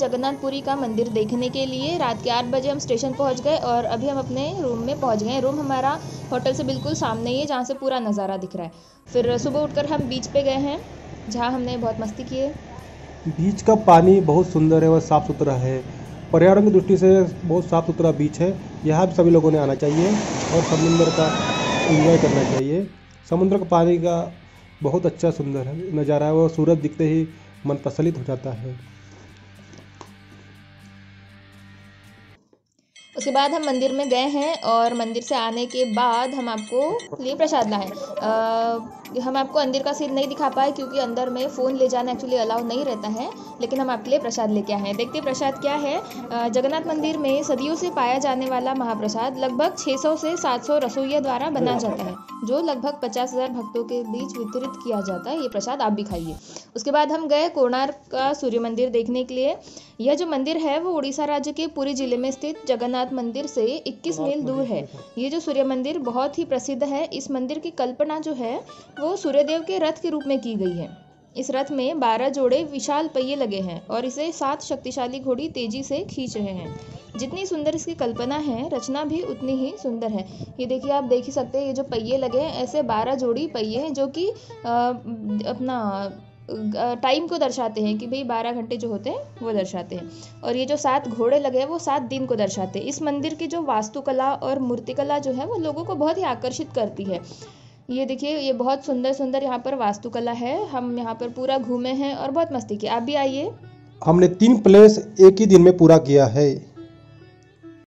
जगन्नाथपुरी का मंदिर देखने के लिए। रात के 8 बजे हम स्टेशन पहुंच गए और अभी हम अपने रूम में पहुंच गए। रूम हमारा होटल से बिल्कुल सामने ही है, जहां से पूरा नज़ारा दिख रहा है। फिर सुबह उठकर हम बीच पे गए हैं, जहां हमने बहुत मस्ती की है। बीच का पानी बहुत सुंदर है और साफ़ सुथरा है। पर्यावरण की दृष्टि से बहुत साफ़ सुथरा बीच है। यहाँ भी सभी लोगों ने आना चाहिए और समुद्र का एंजॉय करना चाहिए। समुद्र का पानी का बहुत अच्छा सुंदर है नज़ारा है। वो सूरज दिखते ही मन प्रसन्नित हो जाता है। उसके बाद हम मंदिर में गए हैं और मंदिर से आने के बाद हम आपको लिए प्रसाद लाए। हम आपको अंदर का सीन नहीं दिखा पाए क्योंकि अंदर में फ़ोन ले जाना एक्चुअली अलाउ नहीं रहता है, लेकिन हम आपके लिए प्रसाद लेके आए हैं। देखते हैं प्रसाद क्या है। जगन्नाथ मंदिर में सदियों से पाया जाने वाला महाप्रसाद लगभग 600 से 700 रसोइया द्वारा बना जाता है, जो लगभग 50,000 भक्तों के बीच वितरित किया जाता है। ये प्रसाद आप भी खाइए। उसके बाद हम गए कोणार्क का सूर्य मंदिर देखने के लिए। यह जो मंदिर है वो उड़ीसा राज्य के पुरी जिले में स्थित जगन्नाथ मंदिर से 21 मील दूर है। ये जो सूर्य मंदिर बहुत ही प्रसिद्ध है। इस मंदिर की कल्पना जो है वो सूर्यदेव के रथ के रूप में की गई है। इस रथ में 12 जोड़े विशाल पहिए लगे हैं और इसे 7 शक्तिशाली घोड़ी तेजी से खींच रहे हैं। जितनी सुंदर इसकी कल्पना है, रचना भी उतनी ही सुंदर है। ये देखिए, आप देख ही सकते हैं, ये जो पहिए लगे हैं ऐसे 12 जोड़ी पहिए हैं जो कि अपना टाइम को दर्शाते हैं कि भाई 12 घंटे जो होते हैं वो दर्शाते हैं। और ये जो 7 घोड़े लगे हैं वो 7 दिन को दर्शाते हैं। इस मंदिर की जो वास्तुकला और मूर्तिकला जो है वो लोगों को बहुत ही आकर्षित करती है। ये देखिए, ये बहुत सुंदर सुंदर यहाँ पर वास्तुकला है। हम यहाँ पर पूरा घूमे हैं और बहुत मस्ती की। आप भी आइए। हमने 3 प्लेस एक ही दिन में पूरा किया है।